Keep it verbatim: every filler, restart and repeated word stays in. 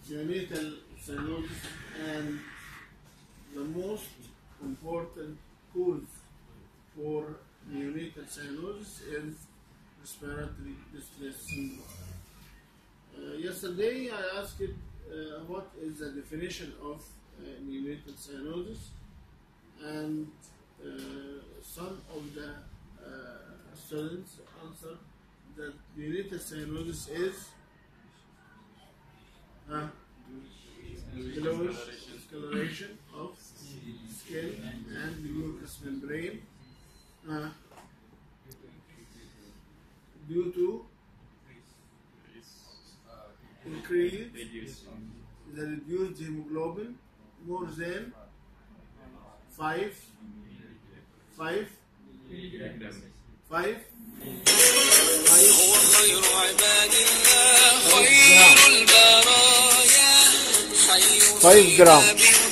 neonatal cyanosis, and the most important cause for neonatal cyanosis is respiratory distress syndrome. Uh, yesterday I asked uh, what is the definition of uh, neonatal cyanosis, and uh, some of the uh, students answered that neonatal cyanosis is uh, bluish discoloration of skin and mucous membrane uh, due to increase the reduced hemoglobin more than five five five هو خير عباد الله خير البرايا حي five gram